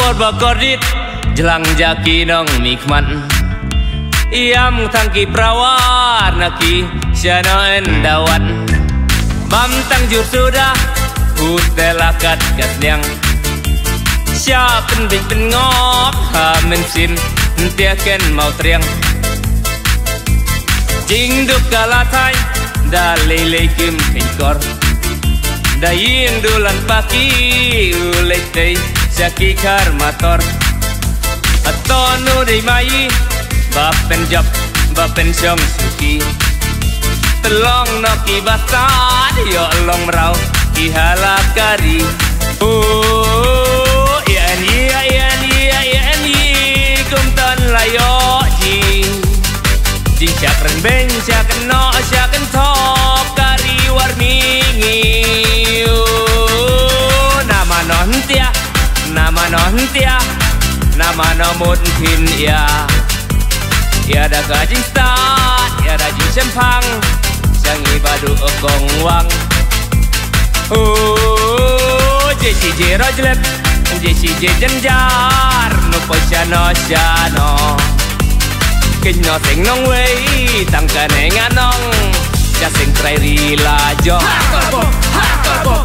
bakor dit jelang jaki nong mikman iam tangki perawat naki syano endawan bam tangjur sudah hutelakat katliang siapen big ngop ha mensin tiaken mau triang jing duk kalatai da lele kim kor da ying dulan paki uletei saki karmator atonu dei mai bapen job bapen song suki telong noki basad yo long merau ki halakari kumtan layo jing syakren ben syaken no syaken top kari warmingi nama nontia nama nomut tin ya da gajing start ya da jing sempang sangi badu okong wang JCJ rojlep JCJ jenjar no posyano syano kinyo sing nong wei tangkane nganong ja sing trai rilajo hakabo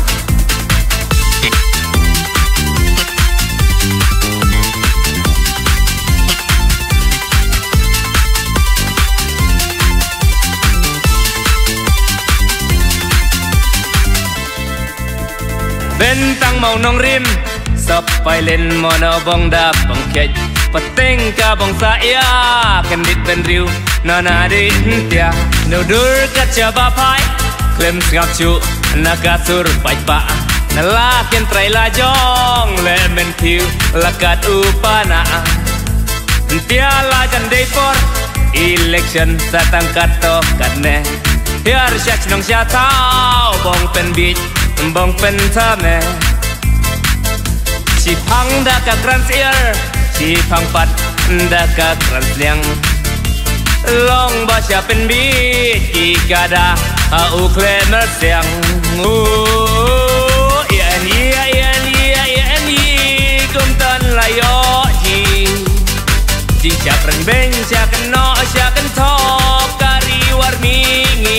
bentang mau nong rim sampai len mono bong da pengket peteng ka bong saya kendit ben riu nana dit tia nudur kaca bapai klem ngap cu nakasur pai pa nalaken trai lajong lemen tiu lakat upana tia lajan depor election satang kato katne biar syak nong sya tau bong pen bit bong pen tame si pang da ka grand ear si pang pat da ka grand liang long ba sya pen bit ki gada au klemer siang kumtan layo jing syakren ben syaken no syaken top kari warmingi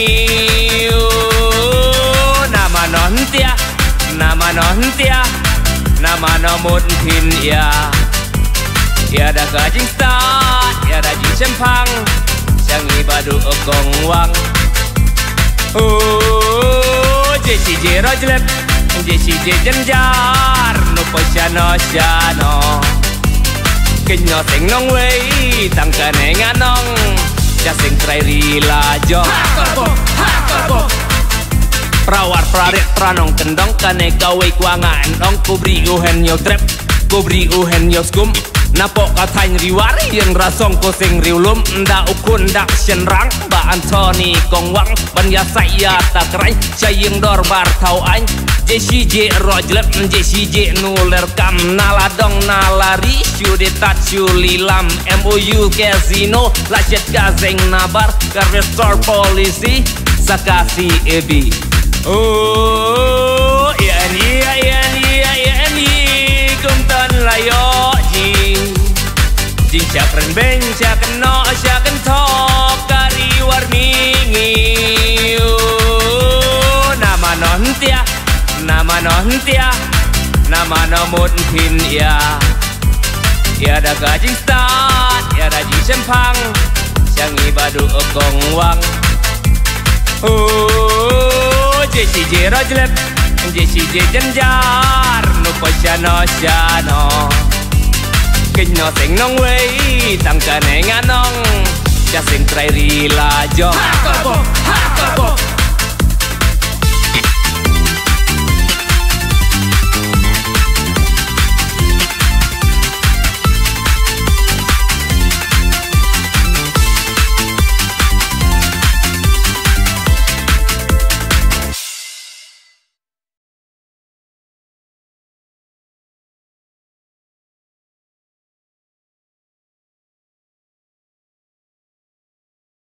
nama nontia nama nomut tin ya da gajing start ya da jing sempang sangi badu okong wang JCJ rojlep JCJ jenjar no posyano syano kinyo sing nong wei tangkane nganong ja sing trai rilajo hakabo Bentang mau nong rim sampai len mono bong da pengket peteng ka bong saya kendit ben riu nana dit tia nudur kaca bapai klem ngap cu nakasur pai pa nalaken trai lajong lemen tiu lakat upana tia la jan depor election satang kato katne biar syak nong sya tau bong pen bit bong pen tame si pang da ka grand ear si pang pat da ka grand liang long ba sya pen bit ki gada au klemer siang Prawar prarit pranong kendong kane kawe kwangan ong kubri uhen yo trep kubri uhen yo skum napo katany riwari yang rasong ko sing riulum nda ukun dak senrang ba Anthony kongwang ban ya saya takrai saying dor bar tau an JCJ rojlep JCJ nuler kam naladong nalari syude tachu lilam MOU casino lacet gazeng nabar karvestor polisi sakasi ebi kumtan layo jing syakren ben syaken no syaken top kari warmingi nama nontia nama nomut tin ya da gajing start ya da jing sempang sangi badu okong wang JCJ rojlep JCJ jenjar no posyano syano kinyo sing nong wei tangkane nganong ja sing trai rilajo hakabo